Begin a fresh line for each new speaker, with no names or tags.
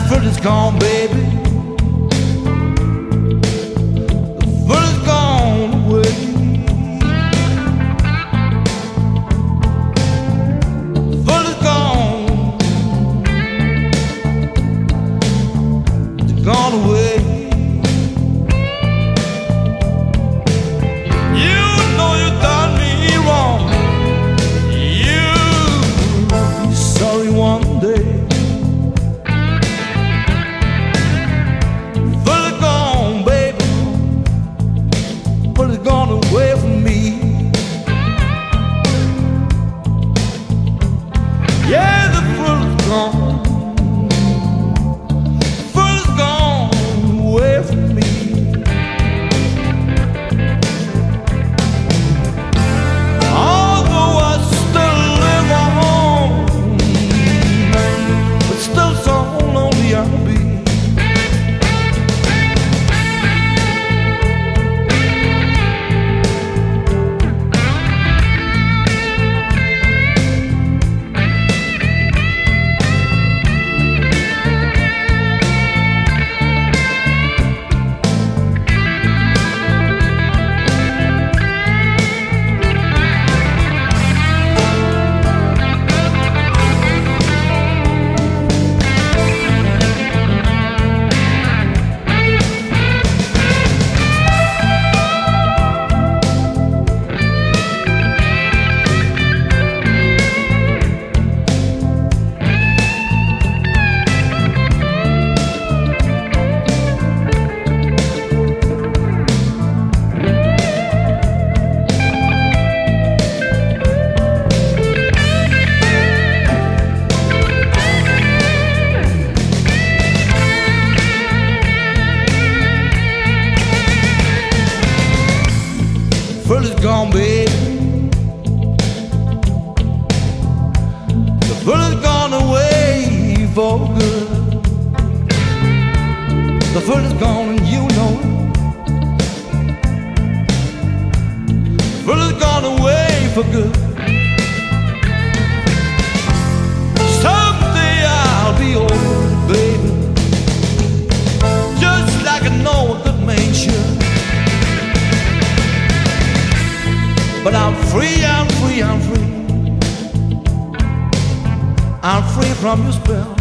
foot is gone, baby. The foot is gone away. The foot is gone. It's gone away. You know you done me wrong. You'll be sorry one day. Gone away from me. Yeah, the fruit is gone. The fruit is gone away from me. Although I still live on, but still so lonely I'll be. The foot is gone, baby. The foot is gone away for good. The foot is gone and you know it. The foot is gone away for good. Someday I'll be old, baby, just like I know a good man should. But I'm free, I'm free, I'm free. I'm free from your spell.